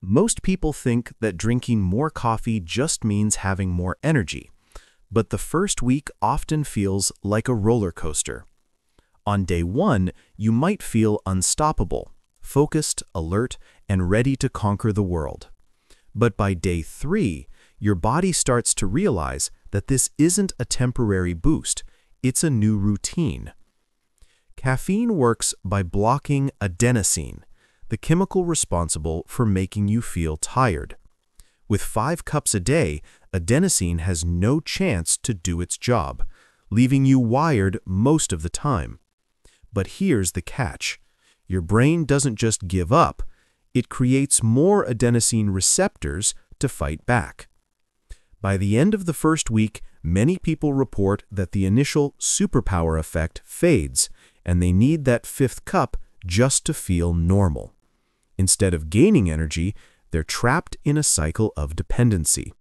Most people think that drinking more coffee just means having more energy, but the first week often feels like a roller coaster. On day 1, you might feel unstoppable, focused, alert, and ready to conquer the world. But by day 3, your body starts to realize that this isn't a temporary boost, it's a new routine. Caffeine works by blocking adenosine, the chemical responsible for making you feel tired. With 5 cups a day, adenosine has no chance to do its job, leaving you wired most of the time. But here's the catch. Your brain doesn't just give up, it creates more adenosine receptors to fight back. By the end of the first week, many people report that the initial superpower effect fades, and they need that 5th cup just to feel normal. Instead of gaining energy, they're trapped in a cycle of dependency.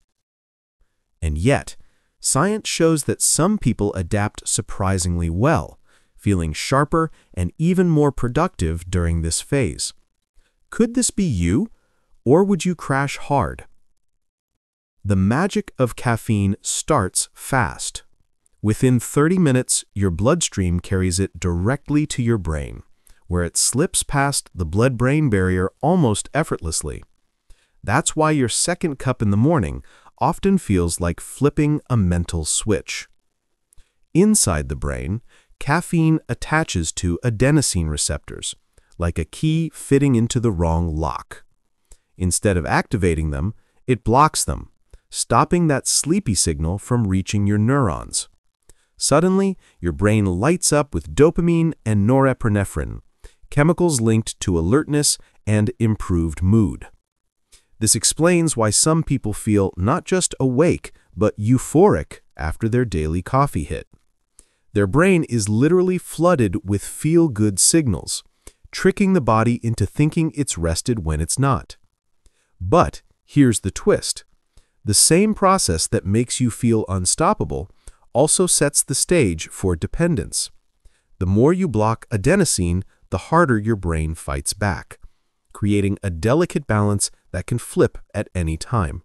And yet, science shows that some people adapt surprisingly well, feeling sharper and even more productive during this phase. Could this be you, or would you crash hard? The magic of caffeine starts fast. Within 30 minutes, your bloodstream carries it directly to your brain, where it slips past the blood-brain barrier almost effortlessly. That's why your 2nd cup in the morning often feels like flipping a mental switch. Inside the brain, caffeine attaches to adenosine receptors, like a key fitting into the wrong lock. Instead of activating them, it blocks them, stopping that sleepy signal from reaching your neurons. Suddenly, your brain lights up with dopamine and norepinephrine, chemicals linked to alertness and improved mood. This explains why some people feel not just awake, but euphoric after their daily coffee hit. Their brain is literally flooded with feel-good signals, tricking the body into thinking it's rested when it's not. But here's the twist. The same process that makes you feel unstoppable also sets the stage for dependence. The more you block adenosine, the harder your brain fights back, creating a delicate balance that can flip at any time.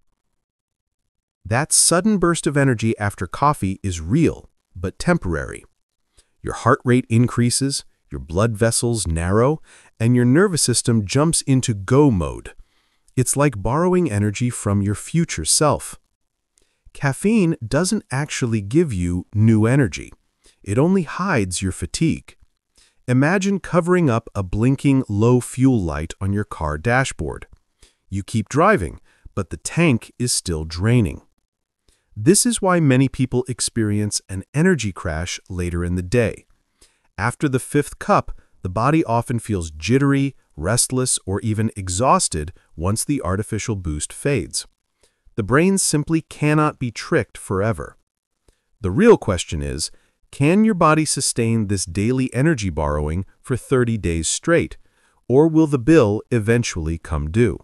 That sudden burst of energy after coffee is real, but temporary. Your heart rate increases, your blood vessels narrow, and your nervous system jumps into go mode. It's like borrowing energy from your future self. Caffeine doesn't actually give you new energy. It only hides your fatigue. Imagine covering up a blinking low fuel light on your car dashboard. You keep driving, but the tank is still draining. This is why many people experience an energy crash later in the day. After the 5th cup, the body often feels jittery, restless, or even exhausted once the artificial boost fades. The brain simply cannot be tricked forever. The real question is, can your body sustain this daily energy borrowing for 30 days straight, or will the bill eventually come due?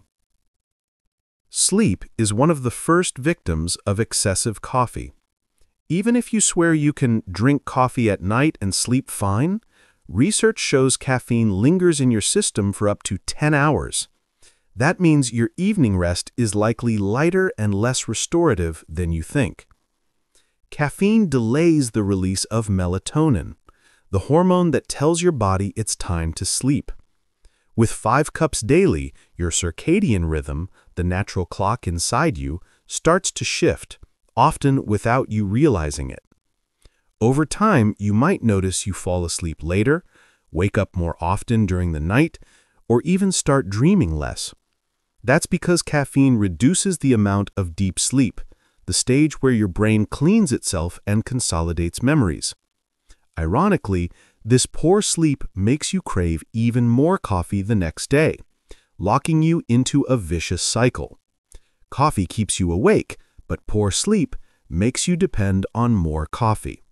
Sleep is one of the first victims of excessive coffee. Even if you swear you can drink coffee at night and sleep fine, research shows caffeine lingers in your system for up to 10 hours. That means your evening rest is likely lighter and less restorative than you think. Caffeine delays the release of melatonin, the hormone that tells your body it's time to sleep. With 5 cups daily, your circadian rhythm, the natural clock inside you, starts to shift, often without you realizing it. Over time, you might notice you fall asleep later, wake up more often during the night, or even start dreaming less. That's because caffeine reduces the amount of deep sleep, the stage where your brain cleans itself and consolidates memories. Ironically, this poor sleep makes you crave even more coffee the next day, locking you into a vicious cycle. Coffee keeps you awake, but poor sleep makes you depend on more coffee.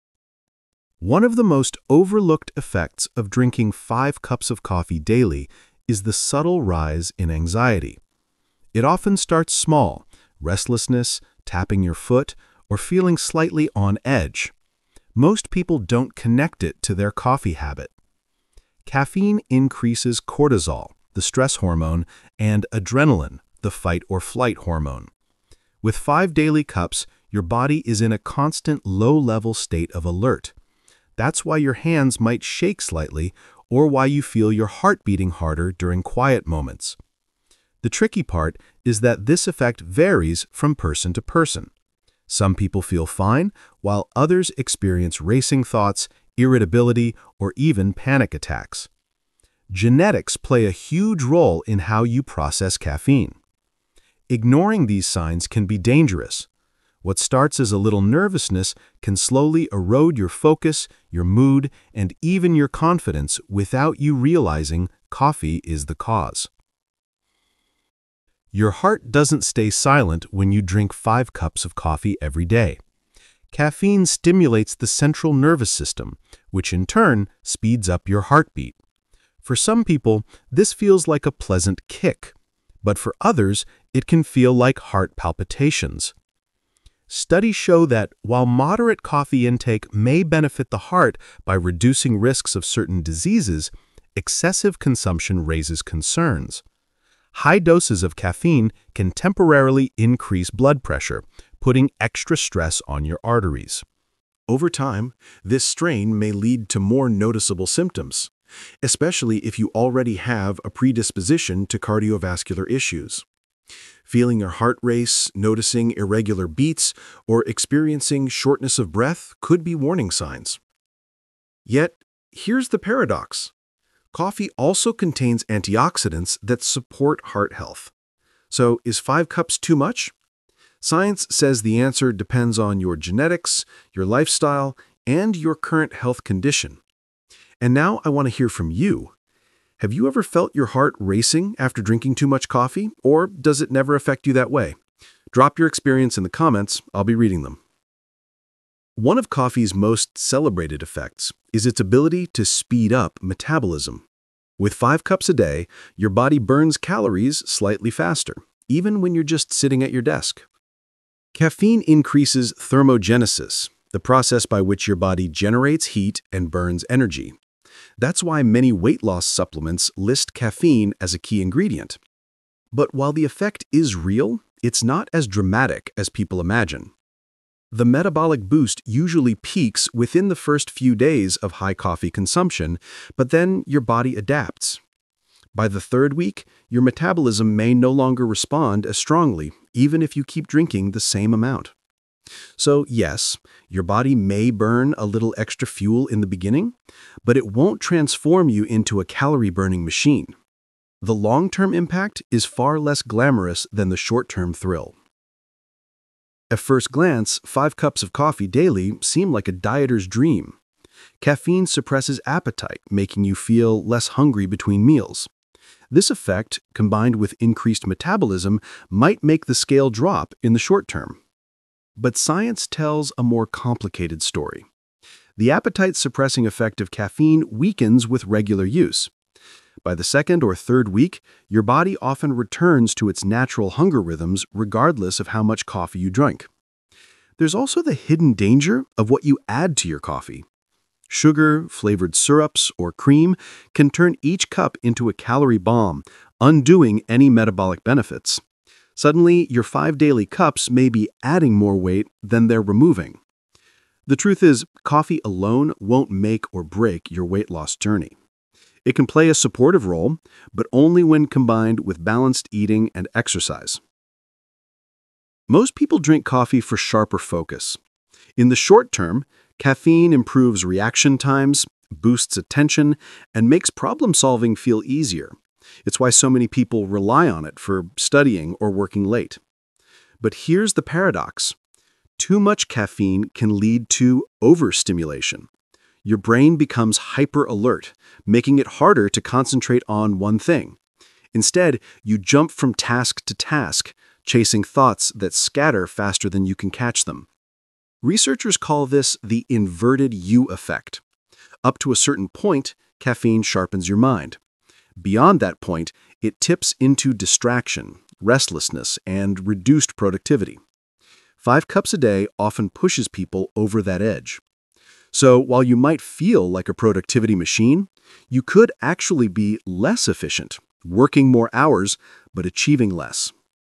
One of the most overlooked effects of drinking 5 cups of coffee daily is the subtle rise in anxiety. It often starts small, restlessness, tapping your foot, or feeling slightly on edge. Most people don't connect it to their coffee habit. Caffeine increases cortisol, the stress hormone, and adrenaline, the fight or flight hormone. With 5 daily cups, your body is in a constant low-level state of alert. That's why your hands might shake slightly, or why you feel your heart beating harder during quiet moments. The tricky part is that this effect varies from person to person. Some people feel fine, while others experience racing thoughts, irritability, or even panic attacks. Genetics play a huge role in how you process caffeine. Ignoring these signs can be dangerous. What starts as a little nervousness can slowly erode your focus, your mood, and even your confidence without you realizing coffee is the cause. Your heart doesn't stay silent when you drink 5 cups of coffee every day. Caffeine stimulates the central nervous system, which in turn speeds up your heartbeat. For some people, this feels like a pleasant kick, but for others, it can feel like heart palpitations. Studies show that while moderate coffee intake may benefit the heart by reducing risks of certain diseases, excessive consumption raises concerns. High doses of caffeine can temporarily increase blood pressure, putting extra stress on your arteries. Over time, this strain may lead to more noticeable symptoms, especially if you already have a predisposition to cardiovascular issues. Feeling your heart race, noticing irregular beats, or experiencing shortness of breath could be warning signs. Yet, here's the paradox. Coffee also contains antioxidants that support heart health. So, is 5 cups too much? Science says the answer depends on your genetics, your lifestyle, and your current health condition. And now I want to hear from you. Have you ever felt your heart racing after drinking too much coffee, or does it never affect you that way? Drop your experience in the comments. I'll be reading them. One of coffee's most celebrated effects is its ability to speed up metabolism. With 5 cups a day, your body burns calories slightly faster, even when you're just sitting at your desk. Caffeine increases thermogenesis, the process by which your body generates heat and burns energy. That's why many weight loss supplements list caffeine as a key ingredient. But while the effect is real, it's not as dramatic as people imagine. The metabolic boost usually peaks within the first few days of high coffee consumption, but then your body adapts. By the 3rd week, your metabolism may no longer respond as strongly, even if you keep drinking the same amount. So yes, your body may burn a little extra fuel in the beginning, but it won't transform you into a calorie-burning machine. The long-term impact is far less glamorous than the short-term thrill. At first glance, 5 cups of coffee daily seem like a dieter's dream. Caffeine suppresses appetite, making you feel less hungry between meals. This effect, combined with increased metabolism, might make the scale drop in the short term. But science tells a more complicated story. The appetite-suppressing effect of caffeine weakens with regular use. By the 2nd or 3rd week, your body often returns to its natural hunger rhythms regardless of how much coffee you drink. There's also the hidden danger of what you add to your coffee. Sugar, flavored syrups, or cream can turn each cup into a calorie bomb, undoing any metabolic benefits. Suddenly, your 5 daily cups may be adding more weight than they're removing. The truth is, coffee alone won't make or break your weight loss journey. It can play a supportive role, but only when combined with balanced eating and exercise. Most people drink coffee for sharper focus. In the short term, caffeine improves reaction times, boosts attention, and makes problem-solving feel easier. It's why so many people rely on it for studying or working late. But here's the paradox. Too much caffeine can lead to overstimulation. Your brain becomes hyper-alert, making it harder to concentrate on one thing. Instead, you jump from task to task, chasing thoughts that scatter faster than you can catch them. Researchers call this the inverted U effect. Up to a certain point, caffeine sharpens your mind. Beyond that point, it tips into distraction, restlessness, and reduced productivity. 5 cups a day often pushes people over that edge. So while you might feel like a productivity machine, you could actually be less efficient, working more hours but achieving less.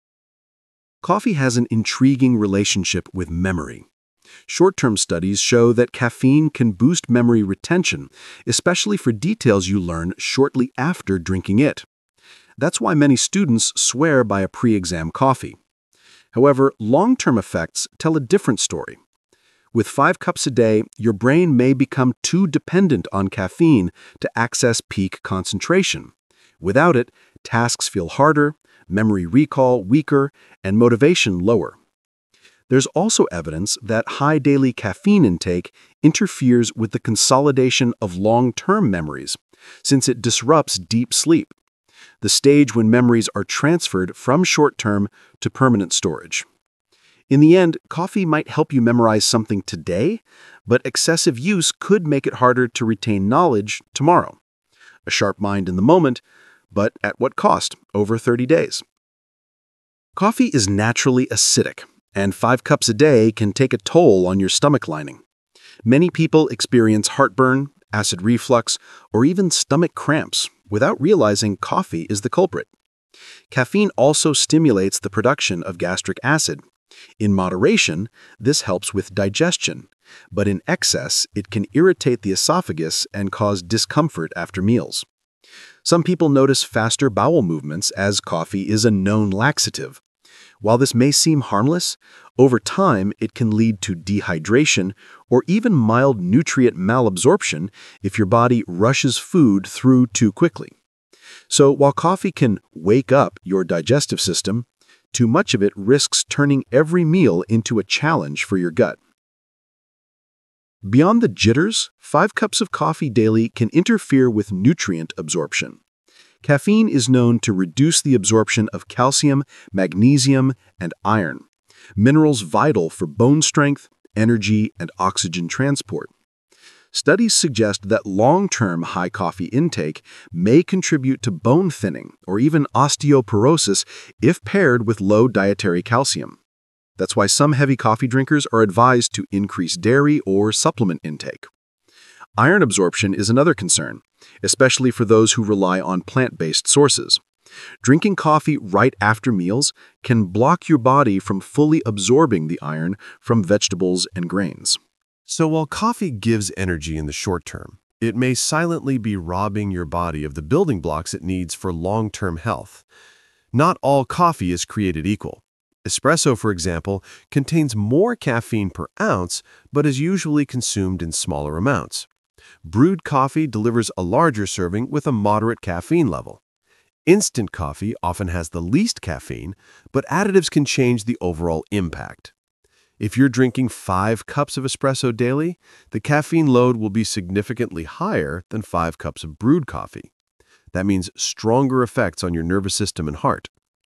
Coffee has an intriguing relationship with memory. Short-term studies show that caffeine can boost memory retention, especially for details you learn shortly after drinking it. That's why many students swear by a pre-exam coffee. However, long-term effects tell a different story. With 5 cups a day, your brain may become too dependent on caffeine to access peak concentration. Without it, tasks feel harder, memory recall weaker, and motivation lower. There's also evidence that high daily caffeine intake interferes with the consolidation of long-term memories, since it disrupts deep sleep, the stage when memories are transferred from short-term to permanent storage. In the end, coffee might help you memorize something today, but excessive use could make it harder to retain knowledge tomorrow. A sharp mind in the moment, but at what cost over 30 days? Coffee is naturally acidic, and 5 cups a day can take a toll on your stomach lining. Many people experience heartburn, acid reflux, or even stomach cramps without realizing coffee is the culprit. Caffeine also stimulates the production of gastric acid. In moderation, this helps with digestion, but in excess, it can irritate the esophagus and cause discomfort after meals. Some people notice faster bowel movements as coffee is a known laxative. While this may seem harmless, over time it can lead to dehydration or even mild nutrient malabsorption if your body rushes food through too quickly. So while coffee can wake up your digestive system, too much of it risks turning every meal into a challenge for your gut. Beyond the jitters, 5 cups of coffee daily can interfere with nutrient absorption. Caffeine is known to reduce the absorption of calcium, magnesium, and iron, minerals vital for bone strength, energy, and oxygen transport. Studies suggest that long-term high coffee intake may contribute to bone thinning or even osteoporosis if paired with low dietary calcium. That's why some heavy coffee drinkers are advised to increase dairy or supplement intake. Iron absorption is another concern, especially for those who rely on plant-based sources. Drinking coffee right after meals can block your body from fully absorbing the iron from vegetables and grains. So while coffee gives energy in the short term, it may silently be robbing your body of the building blocks it needs for long-term health. Not all coffee is created equal. Espresso, for example, contains more caffeine per ounce, but is usually consumed in smaller amounts. Brewed coffee delivers a larger serving with a moderate caffeine level. Instant coffee often has the least caffeine, but additives can change the overall impact. If you're drinking 5 cups of espresso daily, the caffeine load will be significantly higher than 5 cups of brewed coffee. That means stronger effects on your nervous system and heart.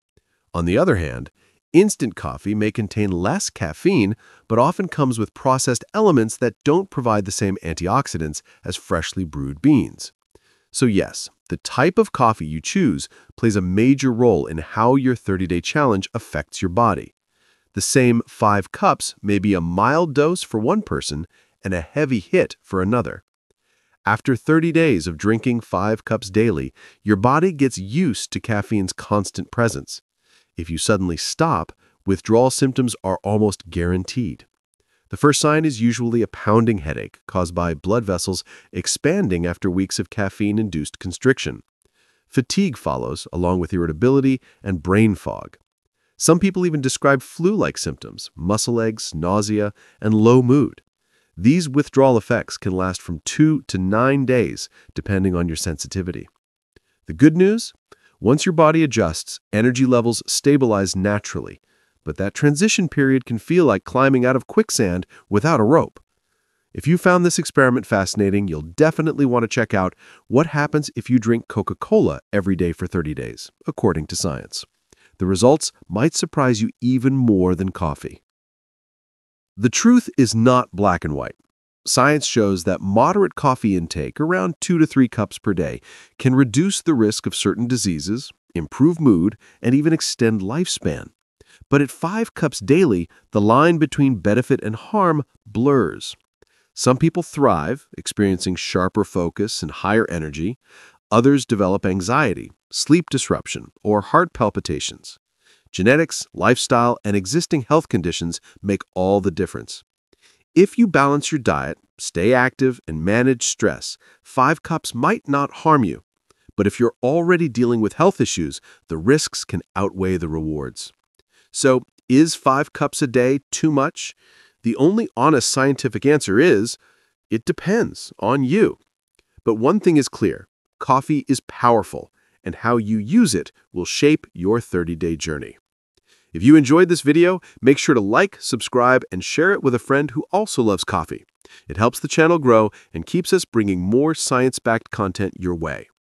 On the other hand, instant coffee may contain less caffeine, but often comes with processed elements that don't provide the same antioxidants as freshly brewed beans. So yes, the type of coffee you choose plays a major role in how your 30-day challenge affects your body. The same 5 cups may be a mild dose for one person and a heavy hit for another. After 30 days of drinking 5 cups daily, your body gets used to caffeine's constant presence. If you suddenly stop, withdrawal symptoms are almost guaranteed. The first sign is usually a pounding headache caused by blood vessels expanding after weeks of caffeine-induced constriction. Fatigue follows, along with irritability and brain fog. Some people even describe flu-like symptoms, muscle aches, nausea, and low mood. These withdrawal effects can last from 2 to 9 days, depending on your sensitivity. The good news? Once your body adjusts, energy levels stabilize naturally, but that transition period can feel like climbing out of quicksand without a rope. If you found this experiment fascinating, you'll definitely want to check out what happens if you drink Coca-Cola every day for 30 days, according to science. The results might surprise you even more than coffee. The truth is not black and white. Science shows that moderate coffee intake, around 2 to 3 cups per day, can reduce the risk of certain diseases, improve mood, and even extend lifespan. But at 5 cups daily, the line between benefit and harm blurs. Some people thrive, experiencing sharper focus and higher energy. Others develop anxiety, sleep disruption, or heart palpitations. Genetics, lifestyle, and existing health conditions make all the difference. If you balance your diet, stay active, and manage stress, 5 cups might not harm you. But if you're already dealing with health issues, the risks can outweigh the rewards. So, is 5 cups a day too much? The only honest scientific answer is, it depends on you. But one thing is clear, coffee is powerful, and how you use it will shape your 30-day journey. If you enjoyed this video, make sure to like, subscribe, and share it with a friend who also loves coffee. It helps the channel grow and keeps us bringing more science-backed content your way.